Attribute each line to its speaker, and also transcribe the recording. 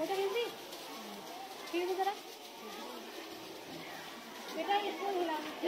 Speaker 1: Photo खींच ली, खींच दो जरा बेटा, इसको हिला।